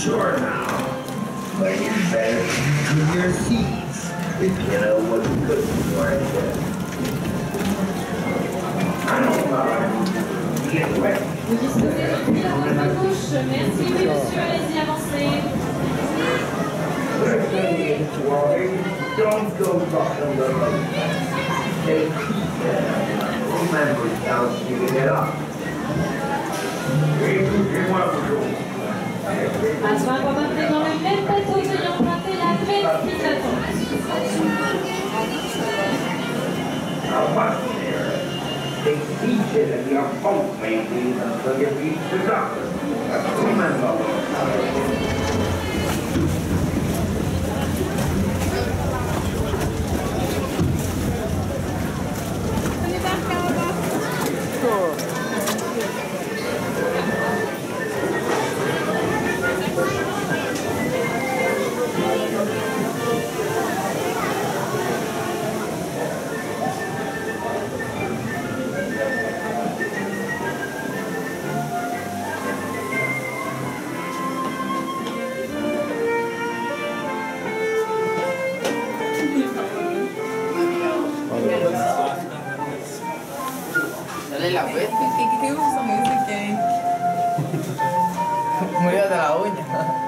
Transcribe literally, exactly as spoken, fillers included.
Sure now. But you better keep your seats if you know what's good for it. I don't know. Get wet. Vous disposez de pied à votre gauche. Merci, oui, monsieur. Allez-y, avancez. Don't go bucking the road. They keep that. Remember, tells you to get up. À ce moment embarqué dans le même bateau, veuillez emprunter la même file d'attente. They teach it in your boat, maybe, until you reach the doctor. Remember. Dale la vez, ¿qué, qué, qué usan ese que? Murió de la uña.